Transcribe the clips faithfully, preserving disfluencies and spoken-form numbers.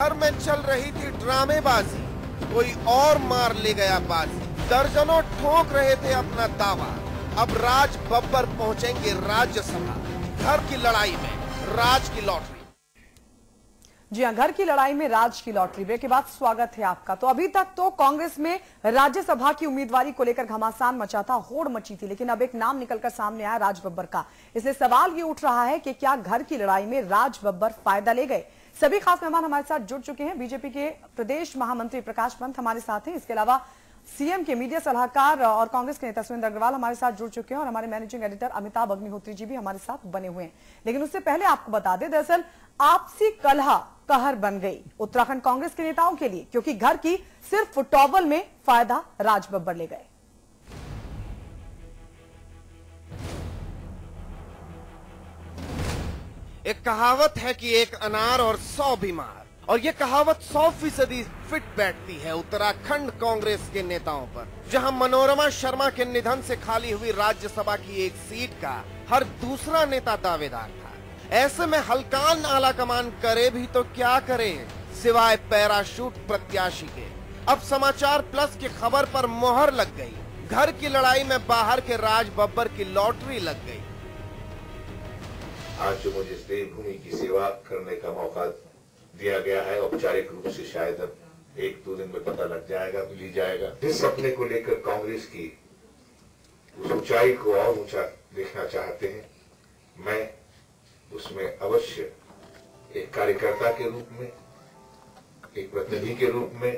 घर में चल रही थी ड्रामेबाजी, कोई और मार ले गया बाजी। दर्जनों ठोक रहे थे अपना दावा, अब राज बब्बर पहुंचेंगे राज्यसभा। घर की लड़ाई में राज की लॉटरी। जी हां, घर की लड़ाई में राज की लॉटरी। ब्रेक के बाद स्वागत है आपका। तो अभी तक तो कांग्रेस में राज्यसभा की उम्मीदवारी को लेकर घमासान मचा था, होड़ मची थी, लेकिन अब एक नाम निकलकर सामने आया, राज बब्बर का। इसलिए सवाल ये उठ रहा है कि क्या घर की लड़ाई में राज बब्बर फायदा ले गए। सभी खास मेहमान हमारे साथ जुड़ चुके हैं। बीजेपी के प्रदेश महामंत्री प्रकाश पंत हमारे साथ हैं, इसके अलावा सीएम के मीडिया सलाहकार और कांग्रेस के नेता सुरेंद्र अग्रवाल हमारे साथ जुड़ चुके हैं, और हमारे मैनेजिंग एडिटर अमिताभ अग्निहोत्री जी भी हमारे साथ बने हुए हैं। लेकिन उससे पहले आपको बता दें, दरअसल आपसी कलह कहर बन गई उत्तराखंड कांग्रेस के नेताओं के लिए, क्योंकि घर की सिर्फ फुटबॉल में फायदा राज बब्बर ले गए। एक कहावत है कि एक अनार और सौ बीमार, और ये कहावत सौ फीसदी फिट बैठती है उत्तराखंड कांग्रेस के नेताओं पर, जहां मनोरमा शर्मा के निधन से खाली हुई राज्यसभा की एक सीट का हर दूसरा नेता दावेदार था। ऐसे में हल्कान आला कमान करे भी तो क्या करे सिवाय पैराशूट प्रत्याशी के। अब समाचार प्लस की खबर पर मोहर लग गई। घर की लड़ाई में बाहर के राज बब्बर की लॉटरी लग गई। आज जो मुझे इस देवभूमि की सेवा करने का मौका दिया गया है, औपचारिक रूप से शायद अब एक दो दिन में पता लग जाएगा, मिल जाएगा। जिस सपने को लेकर कांग्रेस की उस ऊंचाई को और ऊंचा देखना चाहते हैं, मैं उसमें अवश्य एक कार्यकर्ता के रूप में, एक प्रतिनिधि के रूप में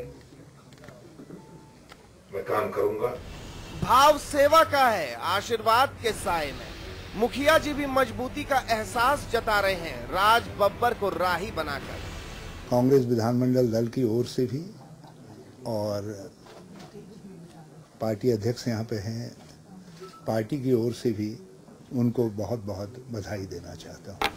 मैं काम करूंगा। भाव सेवा का है, आशीर्वाद के साए में। मुखिया जी भी मजबूती का एहसास जता रहे हैं राज बब्बर को राही बनाकर। कांग्रेस विधानमंडल दल की ओर से भी, और पार्टी अध्यक्ष यहाँ पे हैं, पार्टी की ओर से भी उनको बहुत बहुत बधाई देना चाहता हूँ।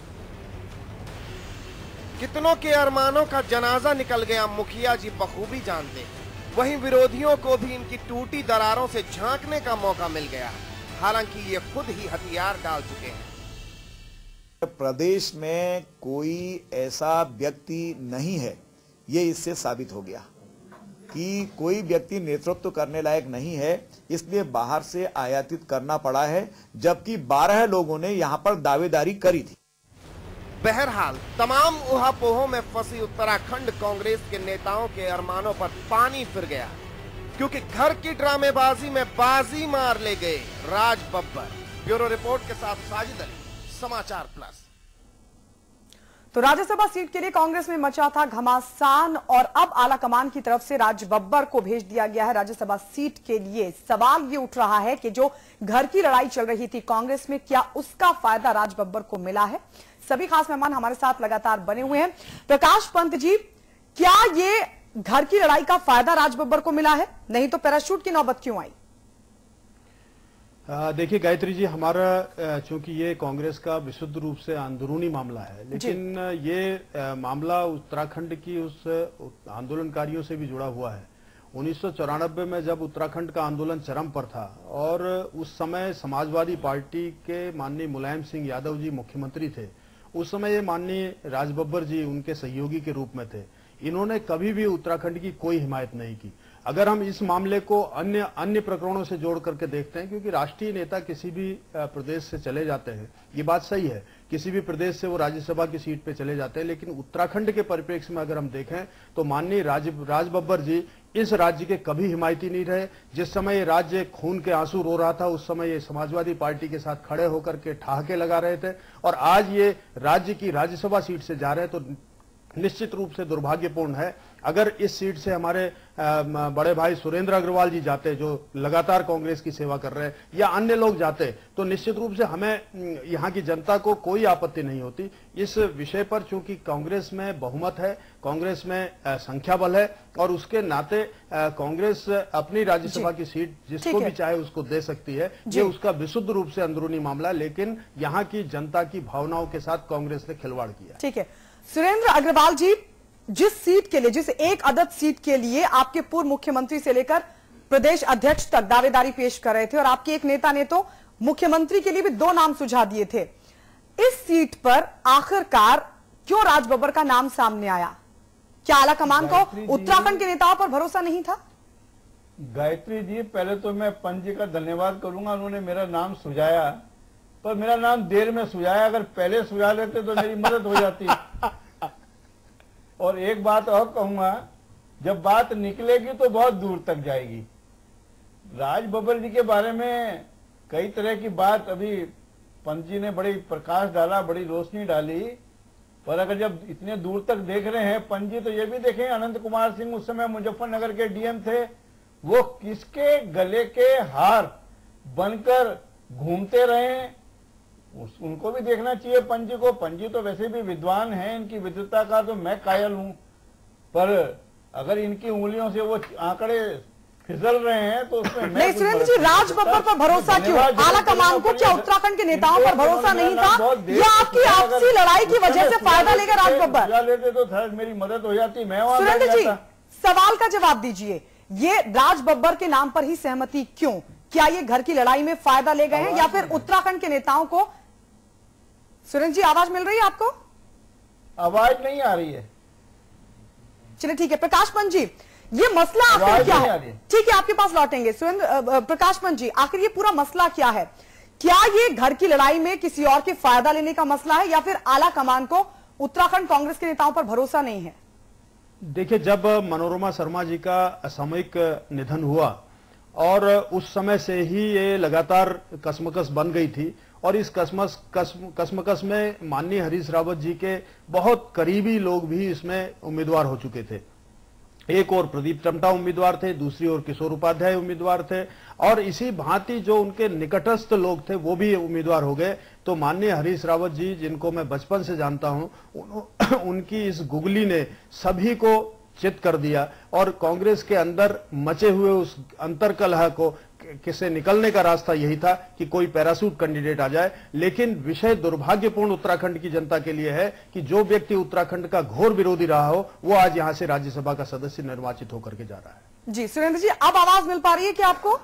कितनों के अरमानों का जनाजा निकल गया मुखिया जी बखूबी जानते हैं। वहीं विरोधियों को भी इनकी टूटी दरारों से झांकने का मौका मिल गया, हालांकि ये खुद ही हथियार डाल चुके हैं। प्रदेश में कोई ऐसा व्यक्ति नहीं है, ये इससे साबित हो गया कि कोई व्यक्ति नेतृत्व करने लायक नहीं है, इसलिए बाहर से आयातित करना पड़ा है, जबकि बारह लोगों ने यहां पर दावेदारी करी थी। बहरहाल तमाम उहापोहों में फंसी उत्तराखंड कांग्रेस के नेताओं के अरमानों पर पानी फिर गया, क्योंकि घर की ड्रामेबाजी में बाजी मार ले गए राज बब्बर। ब्यूरो रिपोर्ट के साथ साजिद अली, समाचार प्लस। तो राज्यसभा सीट के लिए कांग्रेस में मचा था घमासान, और अब आला कमान की तरफ से राज बब्बर को भेज दिया गया है राज्यसभा सीट के लिए। सवाल ये उठ रहा है कि जो घर की लड़ाई चल रही थी कांग्रेस में, क्या उसका फायदा राज बब्बर को मिला है। सभी खास मेहमान हमारे साथ लगातार बने हुए हैं। प्रकाश पंत जी, क्या ये घर की लड़ाई का फायदा राज बब्बर को मिला है, नहीं तो पैराशूट की नौबत क्यों आई? देखिए गायत्री जी, हमारा चूंकि ये कांग्रेस का विशुद्ध रूप से अंदरूनी मामला है, लेकिन ये मामला उत्तराखंड की उस आंदोलनकारियों से भी जुड़ा हुआ है। उन्नीस सौ चौरानबे में जब उत्तराखंड का आंदोलन चरम पर था, और उस समय समाजवादी पार्टी के माननीय मुलायम सिंह यादव जी मुख्यमंत्री थे, उस समय ये माननीय राज बब्बर जी उनके सहयोगी के रूप में थे। इन्होंने कभी भी उत्तराखंड की कोई हिमायत नहीं की। अगर हम इस मामले को अन्य अन्य प्रकरणों से जोड़ करके देखते हैं, क्योंकि राष्ट्रीय नेता किसी भी प्रदेश से चले जाते हैं, ये बात सही है, किसी भी प्रदेश से वो राज्यसभा की सीट पे चले जाते हैं, लेकिन उत्तराखंड के परिप्रेक्ष्य में अगर हम देखें तो माननीय राज राज बब्बर जी इस राज्य के कभी हिमायती नहीं रहे। जिस समय ये राज्य खून के आंसू रो रहा था, उस समय ये समाजवादी पार्टी के साथ खड़े होकर के ठहाके लगा रहे थे, और आज ये राज्य की राज्यसभा सीट से जा रहे हैं, तो निश्चित रूप से दुर्भाग्यपूर्ण है। अगर इस सीट से हमारे बड़े भाई सुरेंद्र अग्रवाल जी जाते, जो लगातार कांग्रेस की सेवा कर रहे हैं, या अन्य लोग जाते, तो निश्चित रूप से हमें यहाँ की जनता को कोई आपत्ति नहीं होती। इस विषय पर चूंकि कांग्रेस में बहुमत है, कांग्रेस में संख्या बल है, और उसके नाते कांग्रेस अपनी राज्यसभा की सीट जिसको भी चाहे उसको दे सकती है। ये उसका विशुद्ध रूप से अंदरूनी मामला, लेकिन यहाँ की जनता की भावनाओं के साथ कांग्रेस ने खिलवाड़ किया। ठीक है सुरेंद्र अग्रवाल जी, जिस सीट के लिए, जिस एक अदद सीट के लिए आपके पूर्व मुख्यमंत्री से लेकर प्रदेश अध्यक्ष तक दावेदारी पेश कर रहे थे, और आपके एक नेता ने तो मुख्यमंत्री के लिए भी दो नाम सुझा दिए थे, इस सीट पर आखिरकार क्यों राज बब्बर का नाम सामने आया? क्या आला कमान को उत्तराखंड के नेताओं पर भरोसा नहीं था? गायत्री जी, पहले तो मैं पंच जी का धन्यवाद करूंगा, उन्होंने मेरा नाम सुझाया, पर मेरा नाम देर में सुझाया, अगर पहले सुझा लेते तो मेरी मदद हो जाती। और एक बात और कहूंगा, जब बात निकलेगी तो बहुत दूर तक जाएगी। राज बब्बर जी के बारे में कई तरह की बात अभी पंत जी ने बड़ी प्रकाश डाला, बड़ी रोशनी डाली, पर अगर जब इतने दूर तक देख रहे हैं पंत जी, तो ये भी देखें अनंत कुमार सिंह उस समय मुजफ्फरनगर के डीएम थे, वो किसके गले के हार बनकर घूमते रहे, उस, उनको भी देखना चाहिए पंत जी को। पंत जी तो वैसे भी विद्वान हैं, इनकी विद्वता का तो मैं कायल हूं, पर अगर इनकी उंगलियों से वो आंकड़े फिसल रहे हैं तो उसमें नहीं। सुरेंद्र जी, राज बब्बर पर भरोसा क्यों? आला कमान को क्या उत्तराखंड के नेताओं पर भरोसा नहीं था, या आपकी आपसी लड़ाई की वजह से फायदा लेगा राज बब्बर? लेते तो थोड़ा मेरी मदद हो जाती, मैं सुरेंद्र जी सवाल का जवाब दीजिए, ये राज बब्बर के नाम पर ही सहमति क्यों? क्या ये घर की लड़ाई में फायदा ले गए हैं या फिर उत्तराखंड के नेताओं को? सुरेंद्र जी, आवाज मिल रही है आपको? आवाज नहीं आ रही है। चलिए ठीक है। प्रकाश पंत जी, ये मसला आखिर क्या है? ठीक है, आपके पास लौटेंगे। सुरेंद्र प्रकाश पंत जी, आखिर ये पूरा मसला क्या है? क्या ये घर की लड़ाई में किसी और के फायदा लेने का मसला है, या फिर आला कमान को उत्तराखंड कांग्रेस के नेताओं पर भरोसा नहीं है? देखिए, जब मनोरमा शर्मा जी का असामयिक निधन हुआ और उस समय से ही ये लगातार कसमकस बन गई थी, और इस कसमस कसम कसमकस में माननीय हरीश रावत जी के बहुत करीबी लोग भी इसमें उम्मीदवार हो चुके थे। एक और प्रदीप टमटा उम्मीदवार थे, दूसरी ओर किशोर उपाध्याय उम्मीदवार थे, और इसी भांति जो उनके निकटस्थ लोग थे वो भी उम्मीदवार हो गए। तो माननीय हरीश रावत जी, जिनको मैं बचपन से जानता हूं, उन, उनकी इस गुगली ने सभी को चित कर दिया, और कांग्रेस के अंदर मचे हुए उस अंतरकलह को किसे निकलने का रास्ता यही था कि कोई पैरासूट कैंडिडेट आ जाए। लेकिन विषय दुर्भाग्यपूर्ण उत्तराखंड की जनता के लिए है कि जो व्यक्ति उत्तराखंड का घोर विरोधी रहा हो, वो आज यहां से राज्यसभा का सदस्य निर्वाचित होकर के जा रहा है। जी सुरेंद्र जी, अब आवाज मिल पा रही है क्या आपको?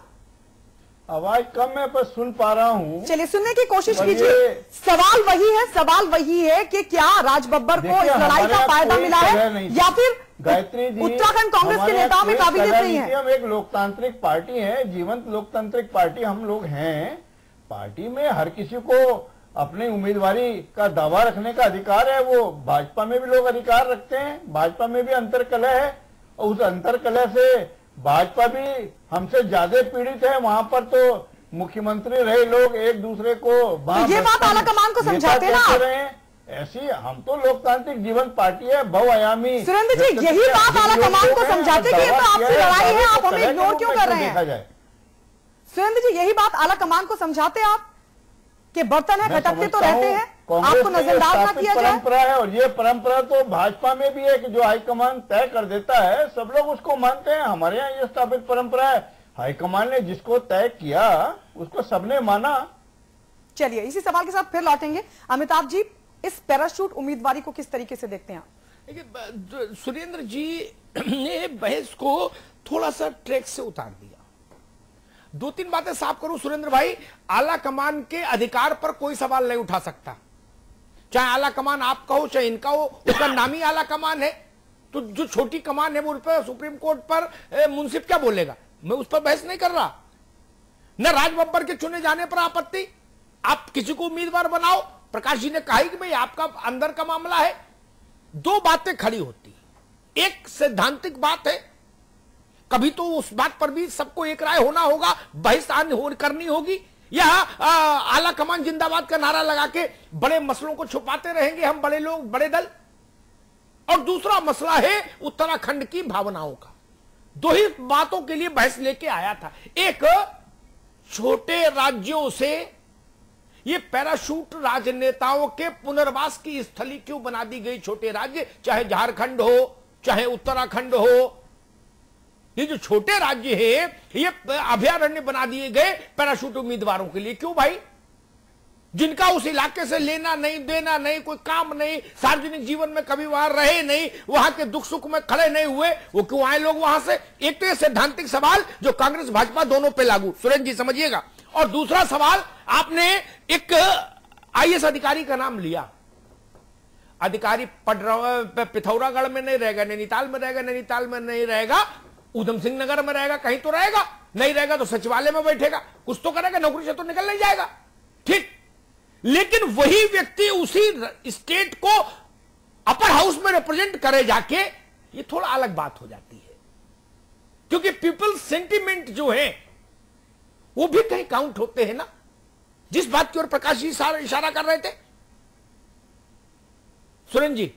आवाज कम है पर सुन पा रहा हूं। चलिए सुनने की कोशिश कीजिए। सवाल वही है, सवाल वही है कि क्या राज बब्बर को इस लड़ाई का फायदा मिला है, या फिर गायत्री जी, उत्तराखंड कांग्रेस के नेताओं में काबिलियत नहीं है? हम एक लोकतांत्रिक पार्टी है, जीवंत लोकतांत्रिक पार्टी हम लोग हैं। पार्टी में हर किसी को अपनी उम्मीदवारी का दावा रखने का अधिकार है। वो भाजपा में भी लोग अधिकार रखते हैं, भाजपा में भी अंतरकलह है, और उस अंतरकलह से भाजपा भी हमसे ज्यादा पीड़ित है। वहां पर तो मुख्यमंत्री रहे लोग एक दूसरे को तो ये बात आला कमान को समझाते ना। ऐसी हम तो लोकतांत्रिक जीवन पार्टी है, बहुआयामी। सुरेंद्र जी, यही बात आला कमान को समझाते कि ये तो आपसी लड़ाई है, आप हमें इग्नोर क्यों कर रहे हैं? सुरेंद्र जी, यही बात आला कमान को समझाते आप कि बर्तन है, खटकते तो रहते हैं, आपको नजरदार ना किया जाए। परंपरा है, और ये परंपरा तो भाजपा में भी है कि जो हाईकमान तय कर देता है सब लोग उसको मानते हैं। हमारे यहाँ ये स्थापित परंपरा है, हाईकमान ने जिसको तय किया उसको सबने माना। चलिए इसी सवाल के साथ फिर लौटेंगे। अमिताभ जी, इस पैराशूट उम्मीदवारी को किस तरीके से देखते हैं आप? देखिए, सुरेंद्र जी ने बहस को थोड़ा सा ट्रैक से उतार दिया। दो तीन बातें साफ करूं सुरेंद्र भाई, आला कमान के अधिकार पर कोई सवाल नहीं उठा सकता, चाहे आला कमान आप कहो चाहे इनका हो, उसका नाम ही आला कमान है। तो जो छोटी कमान है वो उस पर सुप्रीम कोर्ट पर मुंसिफ क्या बोलेगा, मैं उस पर बहस नहीं कर रहा। न राज बब्बर के चुने जाने पर आपत्ति, आप किसी को उम्मीदवार बनाओ, प्रकाश जी ने कहा कि भाई आपका अंदर का मामला है। दो बातें खड़ी होती, एक सैद्धांतिक बात है, कभी तो उस बात पर भी सबको एक राय होना होगा, बहस करनी होगी, या आला कमान जिंदाबाद का नारा लगा के बड़े मसलों को छुपाते रहेंगे हम बड़े लोग बड़े दल। और दूसरा मसला है उत्तराखंड की भावनाओं का। दो ही बातों के लिए बहस लेके आया था। एक, छोटे राज्यों से ये पैराशूट राजनेताओं के पुनर्वास की स्थली क्यों बना दी गई? छोटे राज्य, चाहे झारखंड हो चाहे उत्तराखंड हो, ये जो छोटे राज्य है ये अभयारण्य बना दिए गए पैराशूट उम्मीदवारों के लिए। क्यों भाई? जिनका उस इलाके से लेना नहीं देना नहीं, कोई काम नहीं, सार्वजनिक जीवन में कभी वहां रहे नहीं, वहां के दुख सुख में खड़े नहीं हुए, वो क्यों आए लोग वहां से? एक तो ये सैद्धांतिक सवाल जो कांग्रेस भाजपा दोनों पे लागू, सुरेंद्र जी समझिएगा। और दूसरा सवाल, आपने एक आईएएस अधिकारी का नाम लिया, अधिकारी पढ़ रहा पिथौरागढ़ में नहीं रहेगा, नैनीताल में रहेगा, नैनीताल में नहीं रहेगा, उधम सिंह नगर में रहेगा, कहीं तो रहेगा, नहीं रहेगा तो सचिवालय में बैठेगा, कुछ तो करेगा, नौकरी से तो निकल नहीं जाएगा। ठीक, लेकिन वही व्यक्ति उसी स्टेट को अपर हाउस में रिप्रेजेंट करे जाके, ये थोड़ा अलग बात हो जाती है, क्योंकि पीपल सेंटिमेंट जो है वो भी कहीं काउंट होते हैं ना, जिस बात की ओर प्रकाश जी इशारा कर रहे थे। सुरेंद्र जी,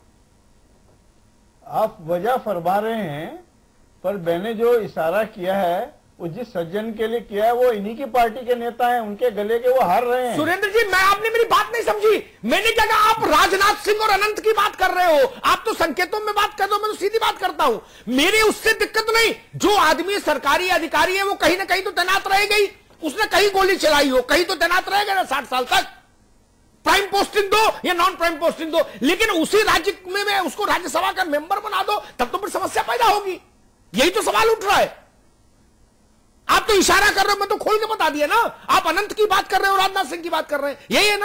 आप वजह फरमा रहे हैं, पर मैंने जो इशारा किया है वो जिस सज्जन के लिए किया है वो इन्हीं की पार्टी के नेता हैं, उनके गले के वो हार रहे हैं। सुरेंद्र जी, मैं आपने मेरी बात नहीं समझी। मैंने क्या कहा? आप राजनाथ सिंह और अनंत की बात कर रहे हो, आप तो संकेतों में बात कर रहे हो, मैं तो सीधी बात करता हूं। मेरी उससे दिक्कत नहीं, जो आदमी सरकारी अधिकारी है वो कहीं ना कहीं तो तैनात रहेगा ही, उसने कहीं गोली चलाई हो, कहीं तो तैनात रहेगा ना साठ साल तक। प्राइम पोस्टिंग दो या नॉन प्राइम पोस्टिंग दो, लेकिन उसी राज्य में, में उसको राज्यसभा का मेंबर बना दो, तब तो फिर समस्या पैदा होगी। यही तो सवाल उठ रहा है। आप तो इशारा कर रहे हो, मैं तो खोल के बता दिया ना। आप अनंत की बात कर रहे हो, राजनाथ सिंह की बात कर रहे हैं, यही है ना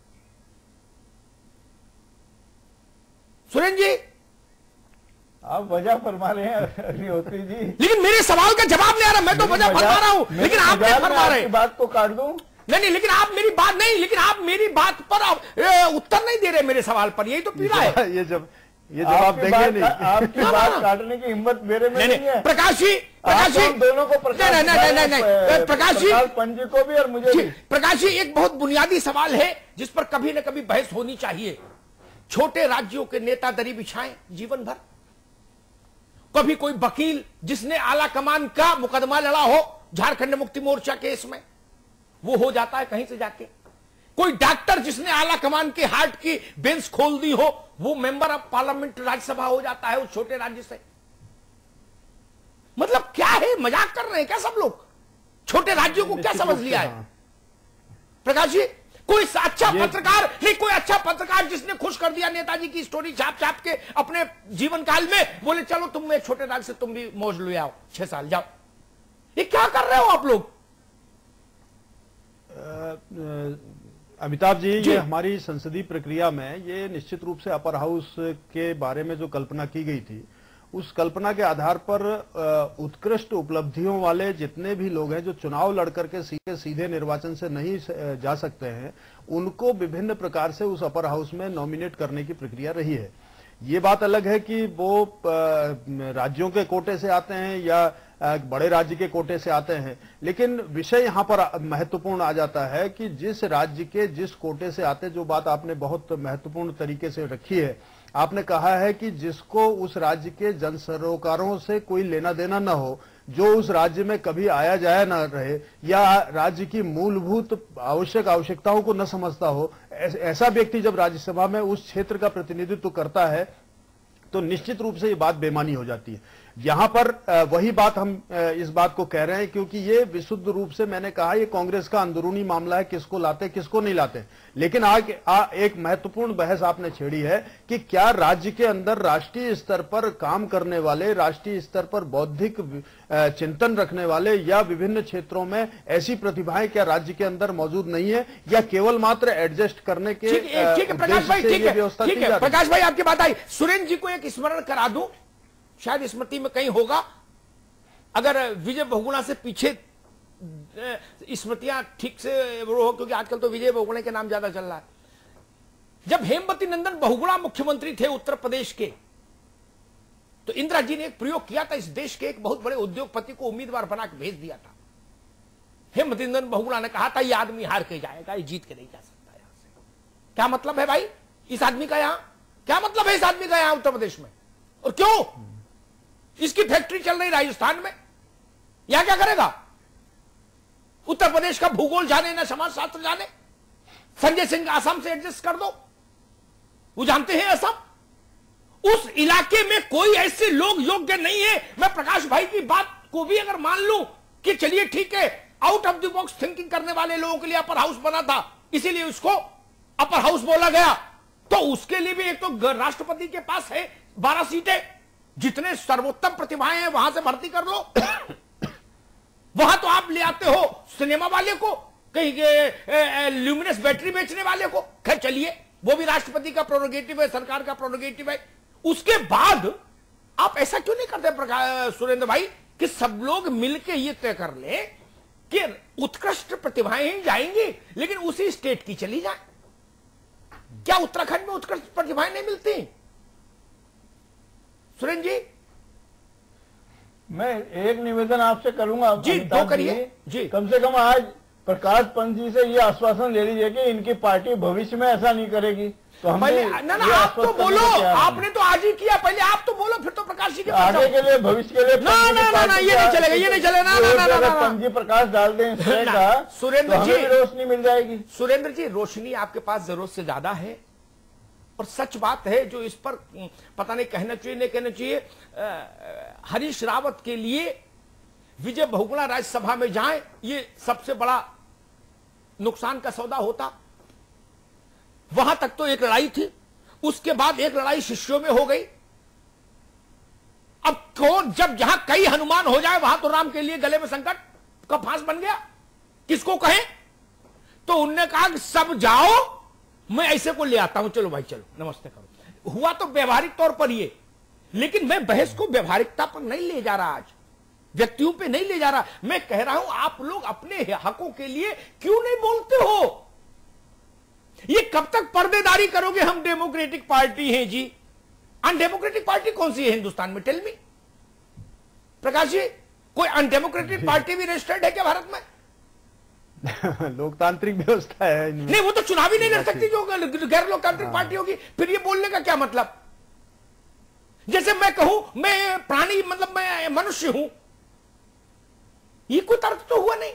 सुरेंद्र जी? आप वजह फरमा रहे हैं अग्निहोत्री जी, लेकिन मेरे सवाल का जवाब नहीं आ रहा। मैं तो वजह फरमा रहा हूं, लेकिन आप नहीं फरमा रहे। बात को काट दूं? नहीं नहीं, लेकिन आप मेरी बात नहीं, लेकिन आप मेरी बात पर आप उत्तर नहीं दे रहे मेरे सवाल पर, यही तो पीड़ा है। ये जब ये जवाब देंगे नहीं, आपकी बात काटने की हिम्मत मेरे में नहीं है। प्रकाश जी, प्रकाश जी, दोनों को प्रकाश नहीं नहीं नहीं नहीं प्रकाश जी, पंजी को भी और मुझे भी। प्रकाश जी, एक बहुत बुनियादी सवाल है जिस पर कभी न कभी बहस होनी चाहिए। छोटे राज्यों के नेता दरी बिछाएं जीवन भर, कभी कोई वकील जिसने आला कमान का मुकदमा लड़ा हो झारखंड मुक्ति मोर्चा केस में, वो हो जाता है कहीं से जाके। कोई डॉक्टर जिसने आला कमान के हार्ट की बेंच खोल दी हो, वो मेंबर ऑफ पार्लियामेंट राज्यसभा हो जाता है उस छोटे राज्य से। मतलब क्या है, मजाक कर रहे हैं क्या सब लोग? छोटे राज्यों को क्या समझ लिया है प्रकाश जी? कोई अच्छा पत्रकार नहीं, कोई अच्छा पत्रकार जिसने खुश कर दिया नेताजी की स्टोरी छाप छाप के अपने जीवन काल में, बोले चलो तुम एक छोटे राज्य से तुम भी मौज ले आओ, छह साल जाओ। ये क्या कर रहे हो आप लोग? अमिताभ जी, जी, ये हमारी संसदीय प्रक्रिया में ये निश्चित रूप से अपर हाउस के बारे में जो कल्पना की गई थी, उस कल्पना के आधार पर उत्कृष्ट उपलब्धियों वाले जितने भी लोग हैं जो चुनाव लड़कर के सीधे सीधे निर्वाचन से नहीं जा सकते हैं, उनको विभिन्न प्रकार से उस अपर हाउस में नॉमिनेट करने की प्रक्रिया रही है। ये बात अलग है कि वो राज्यों के कोटे से आते हैं या बड़े राज्य के कोटे से आते हैं, लेकिन विषय यहां पर महत्वपूर्ण आ जाता है कि जिस राज्य के जिस कोटे से आते, जो बात आपने बहुत महत्वपूर्ण तरीके से रखी है, आपने कहा है कि जिसको उस राज्य के जन सरोकारों से कोई लेना देना न हो, जो उस राज्य में कभी आया जाया न रहे या राज्य की मूलभूत आवश्यक आवश्यकताओं को न समझता हो, ऐसा व्यक्ति जब राज्यसभा में उस क्षेत्र का प्रतिनिधित्व करता है तो निश्चित रूप से ये बात बेमानी हो जाती है। यहां पर वही बात हम इस बात को कह रहे हैं क्योंकि ये विशुद्ध रूप से, मैंने कहा, ये कांग्रेस का अंदरूनी मामला है, किसको लाते किसको नहीं लाते। लेकिन आज आ, एक महत्वपूर्ण बहस आपने छेड़ी है कि क्या राज्य के अंदर राष्ट्रीय स्तर पर काम करने वाले, राष्ट्रीय स्तर पर बौद्धिक चिंतन रखने वाले या विभिन्न क्षेत्रों में ऐसी प्रतिभाएं क्या राज्य के अंदर मौजूद नहीं है, या केवल मात्र एडजस्ट करने के व्यवस्था? प्रकाश भाई, आपकी बात आई। सुरेंद्र जी को एक स्मरण करा दूं, शायद स्मृति में कहीं होगा, अगर विजय बहुगुणा से पीछे स्मृतियां ठीक से वो हो, क्योंकि आजकल तो विजय बहुगुणा के नाम ज्यादा चल रहा है। जब हेमवती नंदन बहुगुणा मुख्यमंत्री थे उत्तर प्रदेश के, तो इंदिरा जी ने एक प्रयोग किया था, इस देश के एक बहुत बड़े उद्योगपति को उम्मीदवार बना के भेज दिया था। हेमवती नंदन बहुगुणा ने कहा था ये आदमी हार के जाएगा, ये जीत के नहीं जा सकता यहां से। क्या मतलब है भाई इस आदमी का, यहां क्या मतलब है इस आदमी का यहां उत्तर प्रदेश में? और क्यों? इसकी फैक्ट्री चल रही राजस्थान में, यहां क्या करेगा? उत्तर प्रदेश का भूगोल जाने ना समाज शास्त्र जाने? संजय सिंह असम से एडजस्ट कर दो, वो जानते हैं असम। उस इलाके में कोई ऐसे लोग योग्य नहीं है। मैं प्रकाश भाई की बात को भी अगर मान लूं कि चलिए ठीक है, out of the box thinking करने वाले लोगों के लिए अपर हाउस बना था, इसीलिए उसको अपर हाउस बोला गया, तो उसके लिए भी एक तो राष्ट्रपति के पास है बारह सीटें, जितने सर्वोत्तम प्रतिभाएं हैं वहां से भर्ती कर लो। वहां तो आप ले आते हो सिनेमा वाले को, कहीं ल्यूमिनस बैटरी बेचने वाले को। खैर चलिए, वो भी राष्ट्रपति का प्रोरोगेटिव है, सरकार का प्रोरोगेटिव है। उसके बाद आप ऐसा क्यों नहीं करते प्रकाश सुरेंद्र भाई कि सब लोग मिलकर ये तय कर ले कि उत्कृष्ट प्रतिभाएं ही जाएंगी लेकिन उसी स्टेट की चली जाए? क्या उत्तराखंड में उत्कृष्ट प्रतिभाएं नहीं मिलती? सुरेंद्र जी, मैं एक निवेदन आपसे करूंगा जी, दो करिए जी। कम से कम आज प्रकाश पंत जी से ये आश्वासन ले लीजिए कि इनकी पार्टी भविष्य में ऐसा नहीं करेगी। तो हम ना ना आप तो बोलो, आपने तो आज ही किया, पहले आप तो बोलो, फिर तो प्रकाश जी के आगे के लिए, भविष्य के लिए। ना ना ना ना ये नहीं चलेगा, ये नहीं चलेगा। ना ना ना ना पंत जी प्रकाश डाल दें इस तरह का, सुरेंद्र जी रोशनी मिल जाएगी। सुरेंद्र जी, रोशनी आपके पास जरूरत से ज्यादा है और सच बात है जो इस पर पता नहीं कहना चाहिए नहीं कहना चाहिए। हरीश रावत के लिए विजय बहुगुणा राज्यसभा में जाए ये सबसे बड़ा नुकसान का सौदा होता। वहां तक तो एक लड़ाई थी, उसके बाद एक लड़ाई शिष्यों में हो गई। अब कौन, जब जहां कई हनुमान हो जाए वहां तो राम के लिए गले में संकट का फांस बन गया। किसको कहें? तो उनने कहा कि सब जाओ, मैं ऐसे को ले आता हूं, चलो भाई चलो नमस्ते करो। हुआ तो व्यवहारिक तौर पर ये, लेकिन मैं बहस को व्यवहारिकता पर नहीं ले जा रहा, आज व्यक्तियों पे नहीं ले जा रहा। मैं कह रहा हूं आप लोग अपने हकों के लिए क्यों नहीं बोलते हो? ये कब तक पर्देदारी करोगे? हम डेमोक्रेटिक पार्टी हैं जी। अनडेमोक्रेटिक पार्टी कौन सी है हिंदुस्तान में? टेल मी प्रकाश जी, कोई अनडेमोक्रेटिक पार्टी भी रजिस्टर्ड है क्या भारत में? लोकतांत्रिक व्यवस्था है। नहीं, वो तो चुनाव ही नहीं लड़ सकती जो गैर लोकतांत्रिक पार्टी होगी। फिर ये बोलने का क्या मतलब? जैसे मैं कहूं मैं प्राणी, मतलब मैं मनुष्य हूं, ये कोई तर्क तो हुआ नहीं।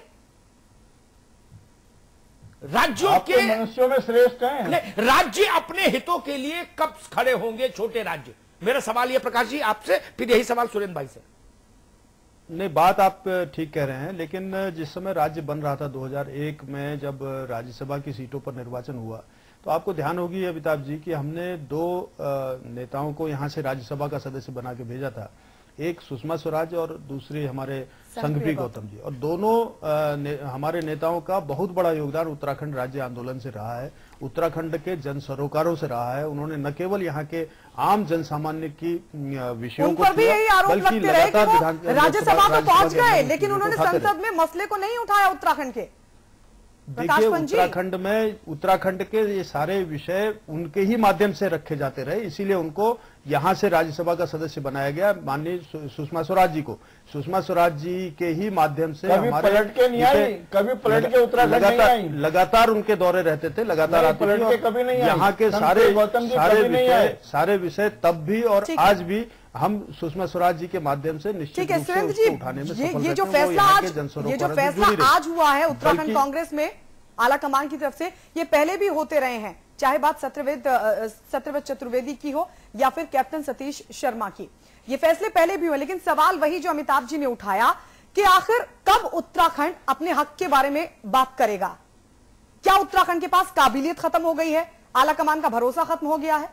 राज्यों के मनुष्यों में श्रेष्ठ हैं। नहीं, राज्य अपने हितों के लिए कब खड़े होंगे? छोटे राज्य। मेरा सवाल यह प्रकाश जी आपसे, फिर यही सवाल सुरेंद्र भाई से। नहीं, बात आप ठीक कह रहे हैं, लेकिन जिस समय राज्य बन रहा था दो हज़ार एक में, जब राज्यसभा की सीटों पर निर्वाचन हुआ, तो आपको ध्यान होगी अमिताभ जी कि हमने दो नेताओं को यहां से राज्यसभा का सदस्य बना के भेजा था। एक सुषमा स्वराज और दूसरी हमारे संघवी गौतम जी। और दोनों ने, हमारे नेताओं का बहुत बड़ा योगदान उत्तराखंड राज्य आंदोलन से रहा है, उत्तराखंड के जन सरोकारों से रहा है। उन्होंने न केवल यहाँ के आम जन सामान्य की विषयों को, भी यही आरोप लगते रहे कि वो राज्यसभा तो पहुंच गए, लेकिन उन्होंने संसद में मसले को नहीं उठाया उत्तराखंड के। देखिए, उत्तराखंड में उत्तराखंड के ये सारे विषय उनके ही माध्यम से रखे जाते रहे, इसीलिए उनको यहां से राज्यसभा का सदस्य बनाया गया। माननीय सुषमा स्वराज जी को, सुषमा स्वराज जी के ही माध्यम से कभी हमारे पलट के नहीं आई, कभी पलट के उत्तराखंड नहीं आई। लगातार उनके दौरे रहते थे, लगातार आते थे, पलट के कभी नहीं आई। यहाँ के सारे सारे विषय सारे विषय तब भी और आज भी हम सुषमा स्वराज जी के माध्यम से निश्चित रूप से उसको उठाने में सफल रहते हैं। ये जो फैसला आज ये जो फैसला आज हुआ है उत्तराखंड कांग्रेस में आला कमान की तरफ से, ये पहले भी होते रहे हैं, चाहे बात सत्यव्रत सत्यव्रत चतुर्वेदी की हो या फिर कैप्टन सतीश शर्मा की। ये फैसले पहले भी हुए, लेकिन सवाल वही जो अमिताभ जी ने उठाया कि आखिर कब उत्तराखंड अपने हक के बारे में बात करेगा? क्या उत्तराखंड के पास काबिलियत खत्म हो गई है? आला कमान का भरोसा खत्म हो गया है?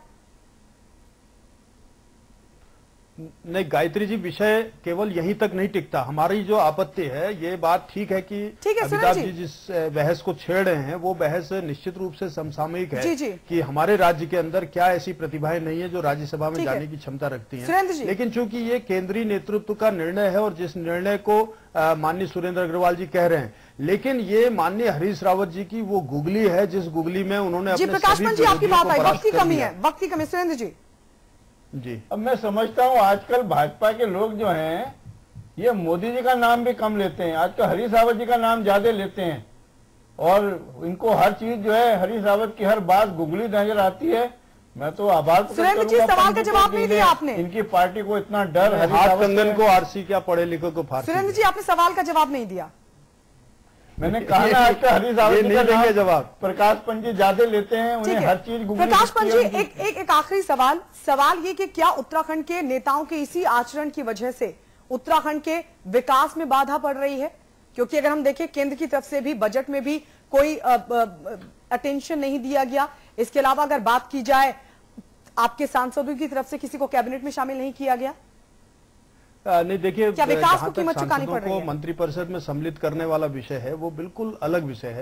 नहीं गायत्री जी, विषय केवल यहीं तक नहीं टिकता। हमारी जो आपत्ति है, ये बात ठीक है कि अमिताभ जी जिस बहस को छेड़ रहे हैं वो बहस निश्चित रूप से समसामयिक है। जी जी। कि हमारे राज्य के अंदर क्या ऐसी प्रतिभाएं नहीं है जो राज्यसभा में जाने की क्षमता रखती हैं। लेकिन चूंकि ये केंद्रीय नेतृत्व का निर्णय है और जिस निर्णय को माननीय सुरेंद्र अग्रवाल जी कह रहे हैं, लेकिन ये माननीय हरीश रावत जी की वो गुगली है जिस गुगली में उन्होंने अपने प्रकाश पंत जी आपकी बात आई, वक्त की कमी है, वक्त की कमी। सुरेंद्र जी जी, अब मैं समझता हूँ आजकल भाजपा के लोग जो हैं ये मोदी जी का नाम भी कम लेते हैं, आजकल हरीश रावत जी का नाम ज्यादा लेते हैं और इनको हर चीज जो है हरीश रावत की हर बात गुगली नजर आती है। मैं तो आभार सुरेंद्र जी, सवाल का जवाब नहीं दिया आपने। इनकी पार्टी को इतना डर, हाथ कंगन को आरसी क्या पढ़े लिखो को फारसी। सुरेंद्र जी, आपने सवाल का जवाब नहीं दिया। मैंने कहा ना आजकल हरीश रावत नहीं देंगे जवाब, प्रकाश पंत जी ज्यादा लेते हैं, उन्हें हर चीज गुगली। प्रकाश पंत जी, एक एक एक आखिरी सवाल सवाल ये कि क्या उत्तराखंड के नेताओं के इसी आचरण की वजह से उत्तराखंड के विकास में बाधा पड़ रही है? क्योंकि अगर हम देखें केंद्र की तरफ से भी बजट में भी कोई अटेंशन नहीं दिया गया। इसके अलावा अगर बात की जाए आपके सांसदों की तरफ से किसी को कैबिनेट में शामिल नहीं किया गया। नहीं देखिए, विकास को कीमत चुकानी पड़ रही है? को मंत्रिपरिषद में सम्मिलित करने वाला विषय है वो बिल्कुल अलग विषय है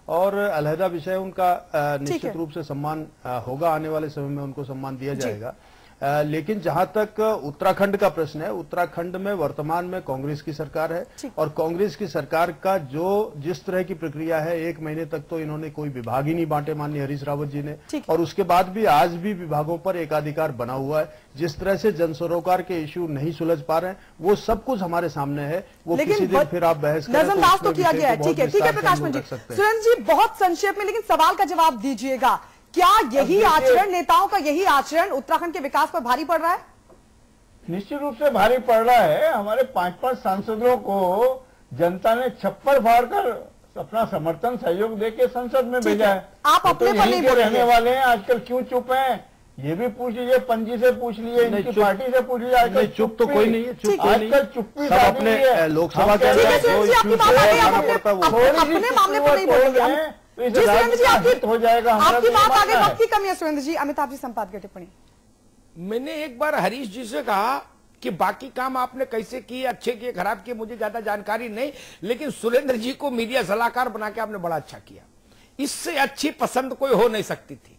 और अलहदा विषय उनका अ, ठीक निश्चित है। रूप से सम्मान अ, होगा, आने वाले समय में उनको सम्मान दिया जाएगा। अ, लेकिन जहां तक उत्तराखंड का प्रश्न है, उत्तराखंड में वर्तमान में कांग्रेस की सरकार है ठीक। और कांग्रेस की सरकार का जो जिस तरह की प्रक्रिया है, एक महीने तक तो इन्होंने कोई विभाग ही नहीं बांटे माननीय हरीश रावत जी ने, ठीक। और उसके बाद भी आज भी विभागों पर एकाधिकार बना हुआ है। जिस तरह से जन सरोकार के इश्यू नहीं सुलझ पा रहे हैं, वो सब कुछ हमारे सामने है। वो किसी लेकिन दिन ब- फिर आप बहस करें तो नजरअंदाज तो उसमें किया विषय गया है। को ठीक है, बहुत ठीक है विस्तार से प्रकाश हम मन जी। रख सकते हैं। सुरेंद्र जी, बहुत संक्षेप में लेकिन सवाल का जवाब दीजिएगा। क्या यही देखिए- आचरण, नेताओं का यही आचरण उत्तराखंड के विकास पर भारी पड़ रहा है? निश्चित रूप से भारी पड़ रहा है। हमारे पांच पांच सांसदों को जनता ने छप्पर फाड़ कर अपना समर्थन सहयोग देके संसद में ठीक भेजा है। है। आप वो अपने तो पर यहीं नहीं के बोलेंगे। रहने वाले हैं, आजकल क्यों चुप हैं ये भी पूछ लीजिए, पंजी से पूछ लीजिए, नहीं, इनकी चुप- पार्टी से पूछ लीजिए। आजकल नहीं, चुप तो कोई नहीं है, चुप कोई नहीं आजकल है। चुप्पी सब साधी अपने हुई है। अ, लोकसभा हम के कह ठीक रहे है हैं, सुरेंद्र जी, आपकी issues बात आ गई। आप उठाना अपने पड़ता है, वो आप- थोड़ी सी अपने मामले पर नहीं शुरुआत बोलेंगे। हो हम- जाए तो इस जी सुरेंद्र जी, राज्य का हित आपकी हो जाएगा, हमारा आपकी तो बात मानना आगे है। वक्त की कमी है। सुरेंद्र जी, अमिताभ जी संपादकीय टिप्पणी। मैंने एक बार हरीश जी से कहा कि बाकी काम आपने कैसे किए, अच्छे किए, खराब किए, मुझे ज्यादा जानकारी नहीं, लेकिन सुरेंद्र जी को मीडिया सलाहकार बना के आपने बड़ा अच्छा किया। इससे अच्छी पसंद कोई हो नहीं सकती थी।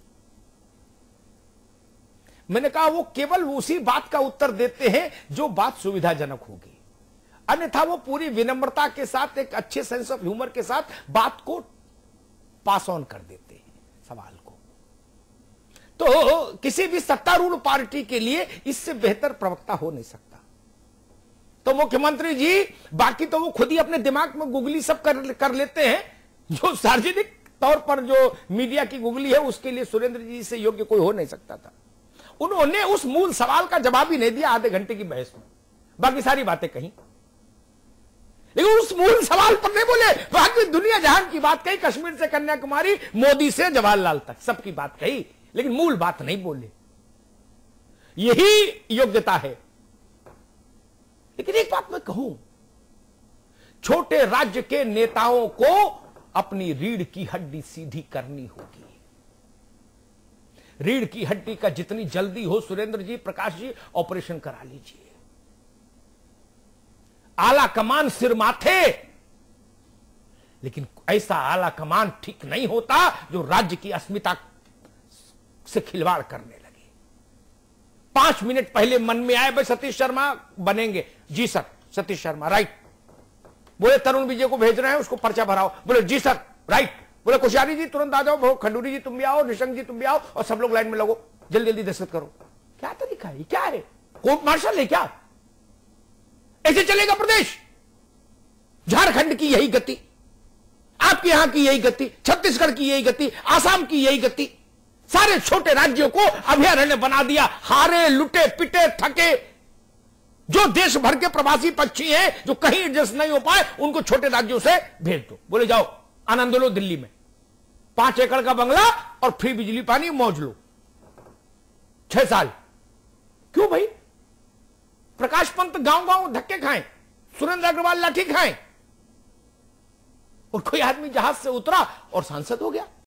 मैंने कहा वो केवल उसी बात का उत्तर देते हैं जो बात सुविधाजनक होगी, अन्यथा वो पूरी विनम्रता के साथ, एक अच्छे सेंस ऑफ ह्यूमर के साथ बात को पास ऑन कर देते हैं, सवाल को। तो किसी भी सत्तारूढ़ पार्टी के लिए इससे बेहतर प्रवक्ता हो नहीं सकता। तो मुख्यमंत्री जी, बाकी तो वो खुद ही अपने दिमाग में गुगली सब कर, कर लेते हैं, जो सार्वजनिक तौर पर जो मीडिया की गुगली है उसके लिए सुरेंद्र जी से योग्य कोई हो नहीं सकता था। उन्होंने उस मूल सवाल का जवाब ही नहीं दिया आधे घंटे की बहस में, बाकी सारी बातें कही, लेकिन उस मूल सवाल पर नहीं बोले। बाकी दुनिया जहान की बात कही, कश्मीर से कन्याकुमारी, मोदी से जवाहरलाल तक सबकी बात कही, लेकिन मूल बात नहीं बोले। यही योग्यता है। लेकिन एक बात मैं कहूं, छोटे राज्य के नेताओं को अपनी रीढ़ की हड्डी सीधी करनी होगी। रीढ़ की हड्डी का जितनी जल्दी हो, सुरेंद्र जी, प्रकाश जी, ऑपरेशन करा लीजिए। आला कमान सिर माथे, लेकिन ऐसा आला कमान ठीक नहीं होता जो राज्य की अस्मिता से खिलवाड़ करने लगे। पांच मिनट पहले मन में आए भाई सतीश शर्मा बनेंगे, जी सर सतीश शर्मा राइट। बोले तरुण विजय को भेज रहे हैं, उसको पर्चा भराओ, बोले जी सर राइट। बोले कोश्यारी जी तुरंत आ जाओ, खंडूरी जी तुम भी आओ, निशंक जी तुम भी आओ, और सब लोग लाइन में लगो, जल्दी जल्दी दस्तखत करो। क्या तरीका है, क्या है, कोर्ट मार्शल है क्या? ऐसे चलेगा प्रदेश? झारखंड की यही गति, आपके यहां की यही गति, छत्तीसगढ़ की यही गति, आसाम की यही गति, सारे छोटे राज्यों को अभयारण्य बना दिया। हारे लुटे पिटे थके जो देश भर के प्रवासी पक्षी हैं, जो कहीं एडजस्ट नहीं हो पाए, उनको छोटे राज्यों से भेज दो। बोले जाओ आनंद लो दिल्ली में, पांच एकड़ का बंगला और फ्री बिजली पानी मौज लो, छह साल। क्यों भाई? प्रकाश पंत गांव गांव धक्के खाएं, सुरेंद्र अग्रवाल लाठी खाएं, और कोई आदमी जहाज से उतरा और सांसद हो गया।